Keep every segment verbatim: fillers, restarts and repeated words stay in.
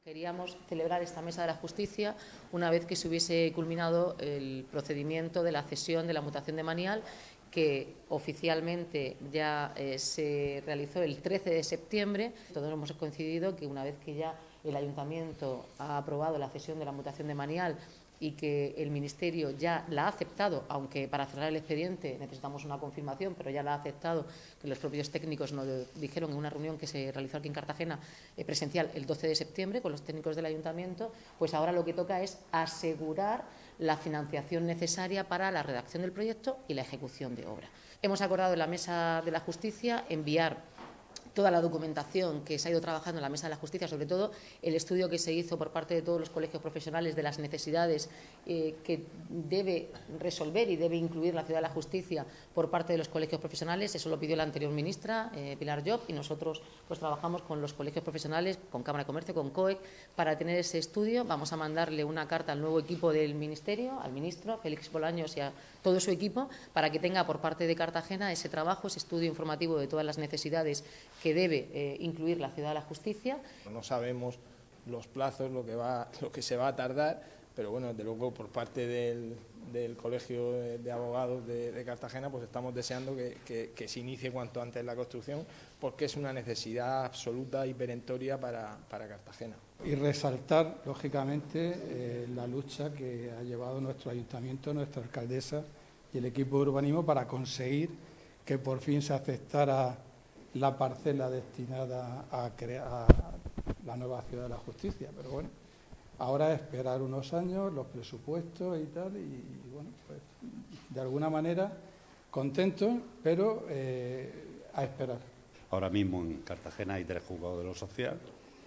Queríamos celebrar esta Mesa de la Justicia una vez que se hubiese culminado el procedimiento de la cesión de la mutación de Manial, que oficialmente ya eh, se realizó el trece de septiembre. Todos hemos coincidido que una vez que ya el Ayuntamiento ha aprobado la cesión de la mutación de Manial y que el Ministerio ya la ha aceptado, aunque para cerrar el expediente necesitamos una confirmación, pero ya la ha aceptado, que los propios técnicos nos dijeron en una reunión que se realizó aquí en Cartagena eh, presencial el doce de septiembre con los técnicos del Ayuntamiento, pues ahora lo que toca es asegurar la financiación necesaria para la redacción del proyecto y la ejecución de obra. Hemos acordado en la Mesa de la Justicia enviar toda la documentación que se ha ido trabajando en la Mesa de la Justicia, sobre todo el estudio que se hizo por parte de todos los colegios profesionales de las necesidades eh, que debe resolver y debe incluir la Ciudad de la Justicia por parte de los colegios profesionales. Eso lo pidió la anterior ministra, eh, Pilar Llop, y nosotros pues trabajamos con los colegios profesionales, con Cámara de Comercio, con COEC, para tener ese estudio. Vamos a mandarle una carta al nuevo equipo del Ministerio, al ministro Félix Bolaños y a todo su equipo, para que tenga por parte de Cartagena ese trabajo, ese estudio informativo de todas las necesidades que debe eh, incluir la Ciudad de la Justicia. No sabemos los plazos, lo que, va, lo que se va a tardar, pero bueno, desde luego por parte del, del Colegio de, de Abogados de, de Cartagena, pues estamos deseando que, que, que se inicie cuanto antes la construcción, porque es una necesidad absoluta y perentoria para, para Cartagena. Y resaltar, lógicamente, eh, la lucha que ha llevado nuestro ayuntamiento, nuestra alcaldesa y el equipo de urbanismo para conseguir que por fin se aceptara la parcela destinada a crear la nueva Ciudad de la Justicia. Pero bueno, ahora es esperar unos años, los presupuestos y tal, y, y bueno, pues de alguna manera contentos, pero eh, a esperar. Ahora mismo en Cartagena hay tres juzgados de lo social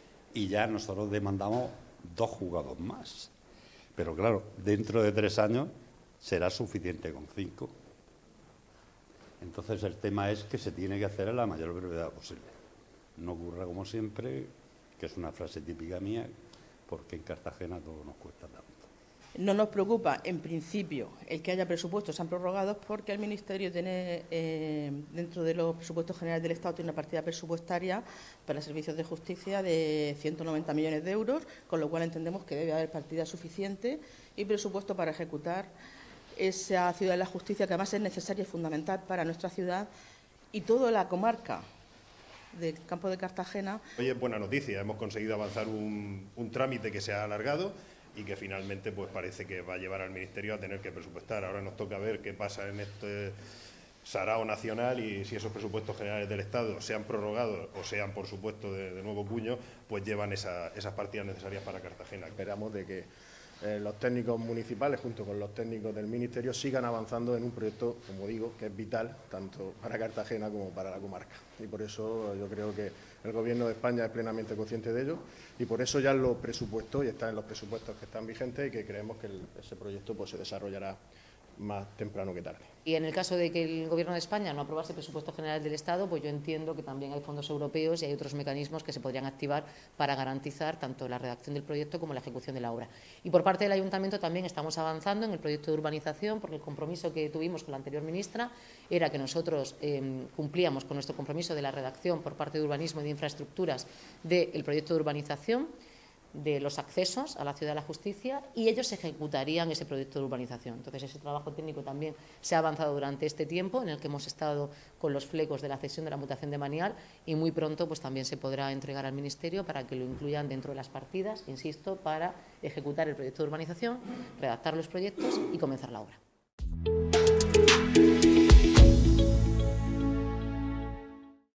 y ya nosotros demandamos dos juzgados más. Pero claro, dentro de tres años será suficiente con cinco. Entonces el tema es que se tiene que hacer a la mayor brevedad posible. No ocurra como siempre, que es una frase típica mía, porque en Cartagena todo nos cuesta tanto. No nos preocupa, en principio, el que haya presupuestos sean prorrogados, porque el Ministerio tiene, eh, dentro de los presupuestos generales del Estado, tiene una partida presupuestaria para servicios de justicia de ciento noventa millones de euros, con lo cual entendemos que debe haber partida suficiente y presupuesto para ejecutar esa Ciudad de la Justicia, que además es necesaria y fundamental para nuestra ciudad y toda la comarca del Campo de Cartagena. Hoy es buena noticia, hemos conseguido avanzar un, un trámite que se ha alargado y que finalmente pues parece que va a llevar al Ministerio a tener que presupuestar. Ahora nos toca ver qué pasa en este sarao nacional y si esos presupuestos generales del Estado sean prorrogados o sean, por supuesto, de, de nuevo cuño, pues llevan esa, esas partidas necesarias para Cartagena. Esperamos de que eh, los técnicos municipales, junto con los técnicos del Ministerio, sigan avanzando en un proyecto, como digo, que es vital tanto para Cartagena como para la comarca. Y por eso yo creo que el Gobierno de España es plenamente consciente de ello y por eso ya lo presupuestó y está en los presupuestos que están vigentes y que creemos que el, ese proyecto pues, se desarrollará más temprano que tarde. Y en el caso de que el Gobierno de España no aprobase presupuestos generales del Estado, pues yo entiendo que también hay fondos europeos y hay otros mecanismos que se podrían activar para garantizar tanto la redacción del proyecto como la ejecución de la obra. Y por parte del Ayuntamiento también estamos avanzando en el proyecto de urbanización, porque el compromiso que tuvimos con la anterior ministra era que nosotros eh, cumplíamos con nuestro compromiso de la redacción por parte de urbanismo y de infraestructuras del proyecto de urbanización, de los accesos a la Ciudad de la Justicia, y ellos ejecutarían ese proyecto de urbanización. Entonces, ese trabajo técnico también se ha avanzado durante este tiempo en el que hemos estado con los flecos de la cesión de la mutación de Manial y muy pronto pues también se podrá entregar al Ministerio para que lo incluyan dentro de las partidas, insisto, para ejecutar el proyecto de urbanización, redactar los proyectos y comenzar la obra.